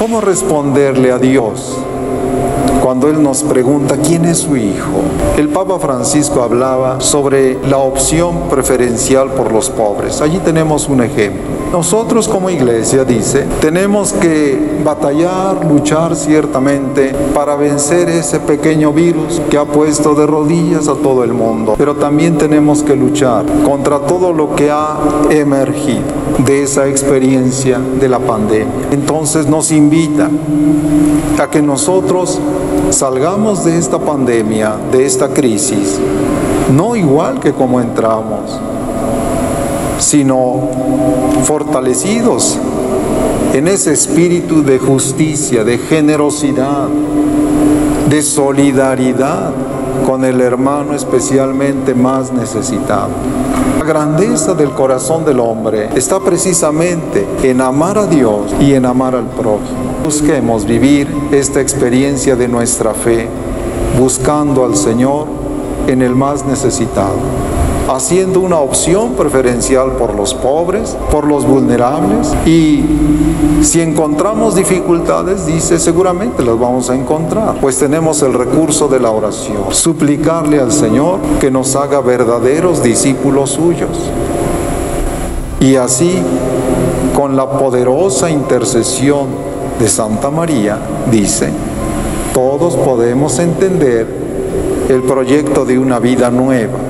¿Cómo responderle a Dios cuando Él nos pregunta quién es su Hijo? El Papa Francisco hablaba sobre la opción preferencial por los pobres. Allí tenemos un ejemplo. Nosotros como iglesia, dice, tenemos que batallar, luchar ciertamente para vencer ese pequeño virus que ha puesto de rodillas a todo el mundo. Pero también tenemos que luchar contra todo lo que ha emergido de esa experiencia de la pandemia. Entonces nos invita a que nosotros salgamos de esta pandemia, de esta crisis, no igual que como entramos, sino fortalecidos en ese espíritu de justicia, de generosidad, de solidaridad con el hermano especialmente más necesitado. La grandeza del corazón del hombre está precisamente en amar a Dios y en amar al prójimo. Busquemos vivir esta experiencia de nuestra fe, buscando al Señor en el más necesitado, haciendo una opción preferencial por los pobres, por los vulnerables, y si encontramos dificultades, dice, seguramente las vamos a encontrar, pues tenemos el recurso de la oración, suplicarle al Señor que nos haga verdaderos discípulos suyos. Y así, con la poderosa intercesión de Santa María, dice, todos podemos entender el proyecto de una vida nueva,